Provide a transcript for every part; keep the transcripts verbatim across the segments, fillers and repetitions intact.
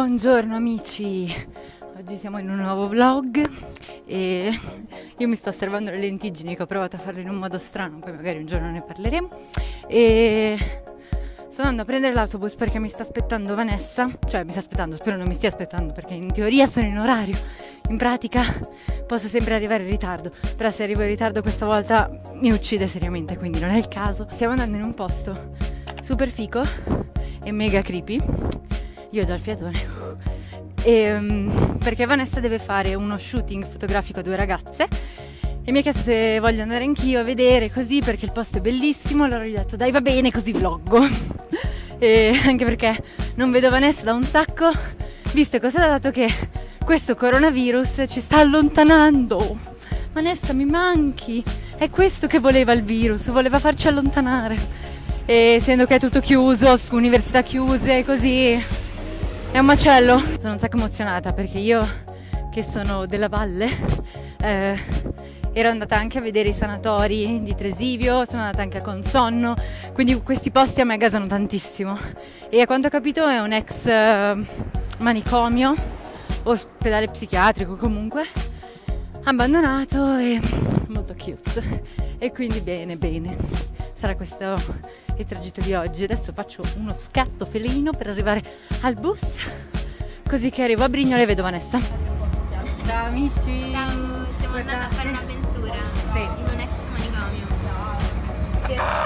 Buongiorno amici, oggi siamo in un nuovo vlog e io mi sto osservando le lentiggini che ho provato a farle in un modo strano, poi magari un giorno ne parleremo. E sto andando a prendere l'autobus perché mi sta aspettando Vanessa, cioè mi sta aspettando, spero non mi stia aspettando perché in teoria sono in orario, in pratica posso sempre arrivare in ritardo, però se arrivo in ritardo questa volta mi uccide seriamente, quindi non è il caso. Stiamo andando in un posto super fico e mega creepy. Io ho già il fiatone. E, um, perché Vanessa deve fare uno shooting fotografico a due ragazze e mi ha chiesto se voglio andare anch'io a vedere così perché il posto è bellissimo. Allora gli ho detto dai, va bene, così vloggo. E anche perché non vedo Vanessa da un sacco, visto e considerato che questo coronavirus ci sta allontanando. Vanessa, mi manchi, è questo che voleva il virus, voleva farci allontanare. E essendo che è tutto chiuso, università chiuse, così è un macello. Sono un sacco emozionata perché io, che sono della valle, eh, ero andata anche a vedere i sanatori di Tresivio, sono andata anche a Consonno, quindi questi posti a me gasano tantissimo. E a quanto ho capito è un ex eh, manicomio, ospedale psichiatrico comunque, abbandonato e molto cute. E quindi bene, bene. Sarà questo il tragitto di oggi. Adesso faccio uno scatto felino per arrivare al bus, così che arrivo a Brignole e vedo Vanessa. Ciao amici! Ciao, stiamo andando a fare un'avventura sì. in un ex manicomio. Ciao.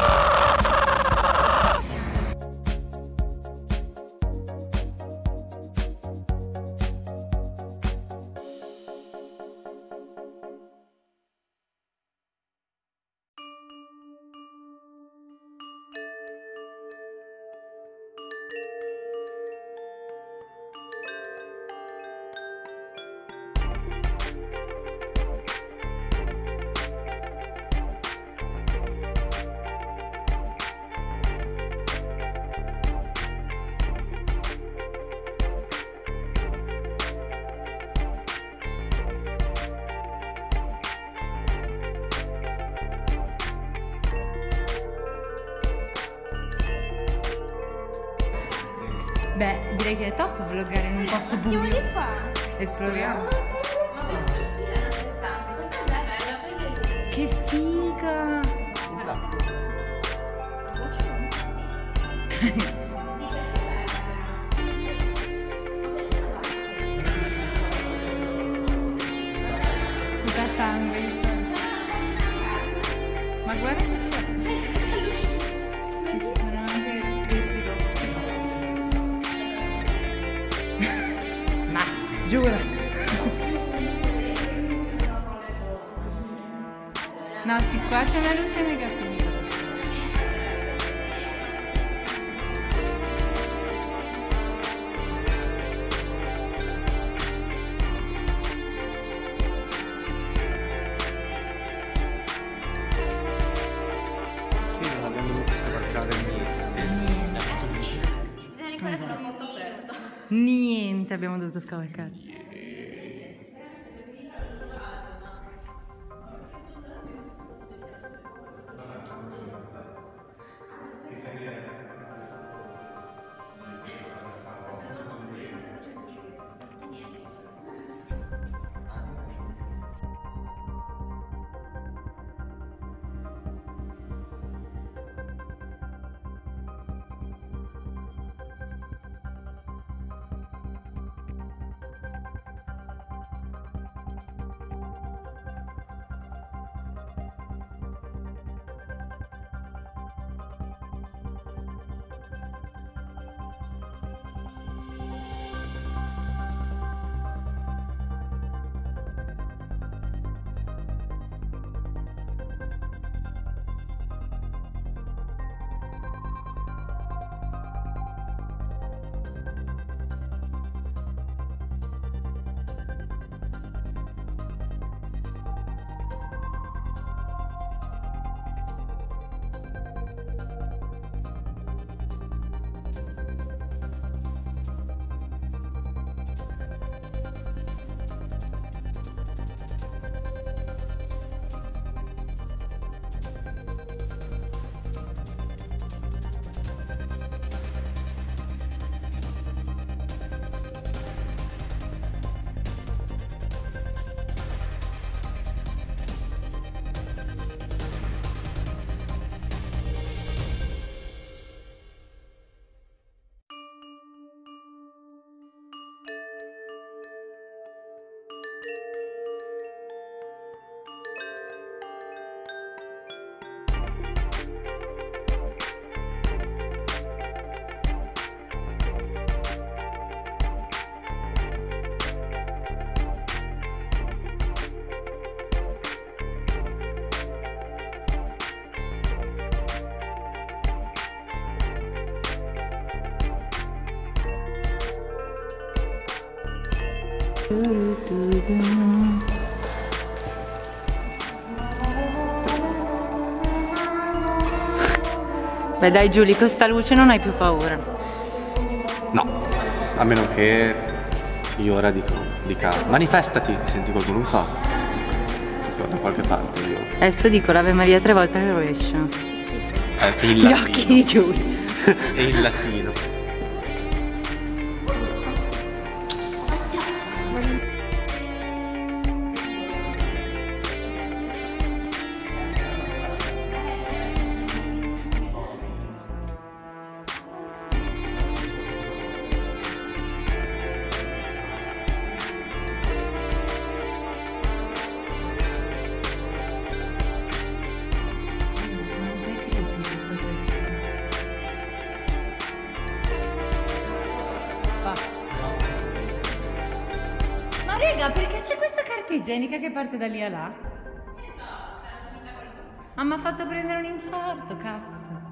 Beh, direi che è top vloggare in un posto buio. Andiamo di qua. Esploriamo. Ma per trasferire le nostre stanze, questa è bella perché Che figa! Sputa sangue. Ma guarda che c'è. Ci sono anche dei prodotti. Ma giuro. No, sì, qua c'è una luce mega figa. Sì, non abbiamo dovuto scavalcare niente. bisogna ricordarsi un minuto. Niente abbiamo dovuto scavalcare. Beh dai Giulia, con sta luce non hai più paura. No, a meno che io ora dico, dica manifestati, senti qualcuno che fa. Tipo da qualche parte io. Adesso dico l'Ave Maria tre volte al rovescio. Eh, in Gli latino. occhi di Giulia. E in latino. Ma raga, perché c'è questa carta igienica che parte da lì a là? Ah, mi ha fatto prendere un infarto, cazzo.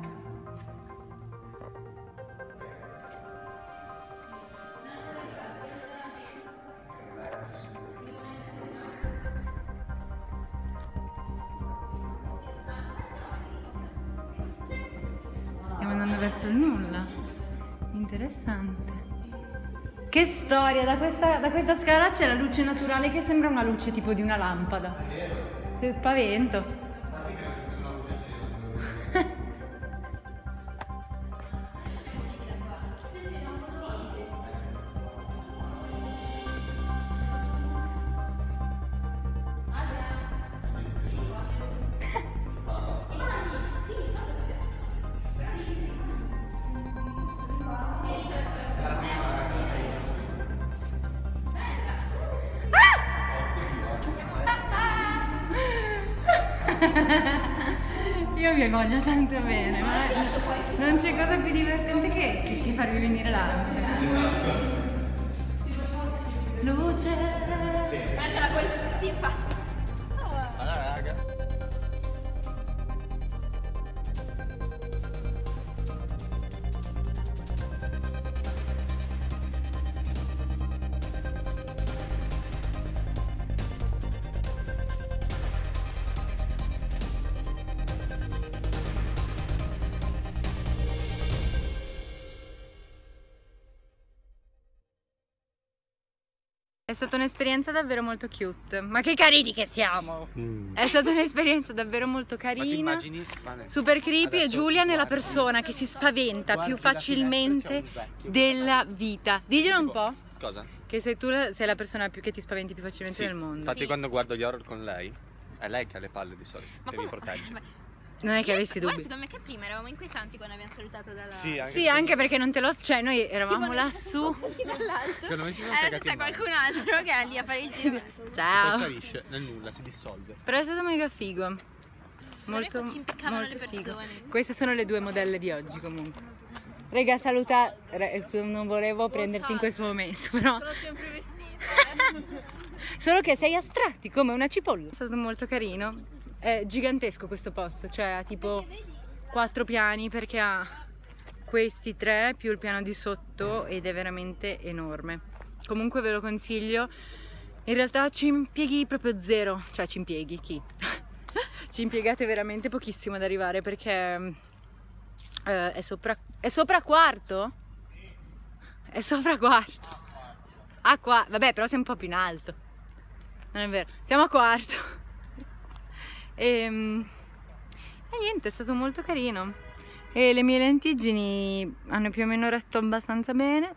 Stiamo andando verso il nulla. Interessante. Che storia, da questa, da questa scala c'è la luce naturale che sembra una luce tipo di una lampada. Se spavento. Io vi voglio tanto bene, ma non c'è cosa più divertente che, che, che farvi venire l'ansia. Luce. Ma c'è la qualità, sì, infatti. Allora, raga. È stata un'esperienza davvero molto cute. Ma che carini che siamo! Mm. È stata un'esperienza davvero molto carina, immagini, Vane, super creepy, e adesso Giulia nella guardi- persona che si spaventa guardi più la facilmente finestra, c'è un vecchio. della vita. Diglielo un po', Cosa? che sei tu la, sei la persona più che ti spaventi più facilmente Sì, nel mondo. infatti Sì. quando guardo gli horror con lei, è lei che ha le palle di solito, Ma che mi come? protegge. Ma- Non è che avessi Guarda, dubbi. secondo me che prima eravamo inquietanti quando abbiamo salutato dalla... Sì, anche, Sì, anche perché non te lo... Cioè, noi eravamo Tipo, lassù. dall'alto. secondo me si sono Adesso cagati c'è in mano. qualcun altro che è lì a fare il giro. Poi Ciao. sparisce nel nulla, si dissolve. Però è stato mega figo. Molto, ci impiccavano molto le figo. persone. Queste sono le due modelle di oggi comunque. Rega, saluta. Re- su- Non volevo prenderti in questo momento, però. Sono sempre vestita. Solo che sei astratti come una cipolla. È stato molto carino. È gigantesco questo posto, cioè ha tipo quattro piani perché ha questi tre più il piano di sotto ed è veramente enorme. Comunque ve lo consiglio. In realtà ci impieghi proprio zero, cioè ci impieghi chi? Ci impiegate veramente pochissimo ad arrivare perché eh, è sopra è sopra quarto? È sopra quarto. Ah qua, vabbè, però siamo un po' più in alto. Non è vero, siamo a quarto. E, e niente, è stato molto carino. E le mie lentiggini hanno più o meno retto abbastanza bene.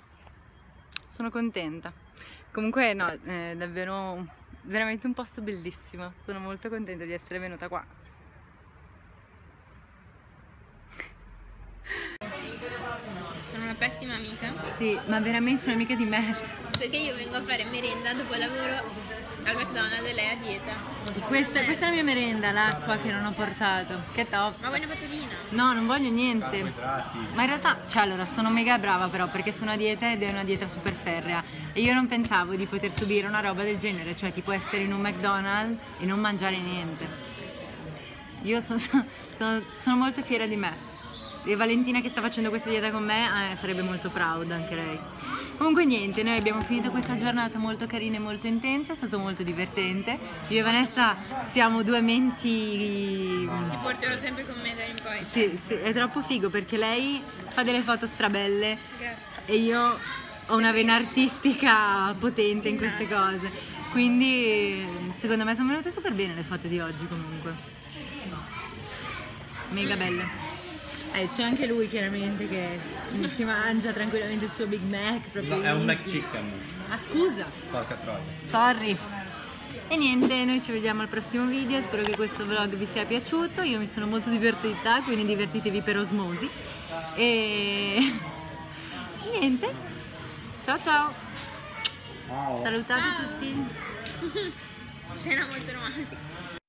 Sono contenta. Comunque no, è davvero veramente un posto bellissimo. Sono molto contenta di essere venuta qua. Sono una pessima amica Sì, ma veramente un'amica di merda. perché io vengo a fare merenda dopo lavoro al McDonald's e lei è a dieta. Questa, questa è la mia merenda, l'acqua che non ho portato. Che top. Ma vuoi una patolina? No, non voglio niente. Ma in realtà, cioè allora, sono mega brava però perché sono a dieta ed è una dieta super ferrea. E io non pensavo di poter subire una roba del genere, cioè tipo essere in un McDonald's e non mangiare niente. Io sono, sono, sono molto fiera di me. E Valentina che sta facendo questa dieta con me eh, sarebbe molto proud anche lei. Comunque niente, noi abbiamo finito questa giornata molto carina e molto intensa, è stato molto divertente. Io e Vanessa siamo due menti... Ti porterò sempre con me da in poi. Sì, sì, è troppo figo perché lei fa delle foto strabelle. Grazie. E io ho una vena artistica potente in queste cose, quindi secondo me sono venute super bene le foto di oggi comunque, mega belle. Eh, c'è anche lui chiaramente che si mangia tranquillamente il suo Big Mac proprio. No, è un easy. McChicken. Ah scusa, Porca troia. sorry. E niente, noi ci vediamo al prossimo video, spero che questo vlog vi sia piaciuto, io mi sono molto divertita, quindi divertitevi per osmosi. E niente, ciao ciao, Ciao. salutate Ciao. tutti. Scena molto romantica.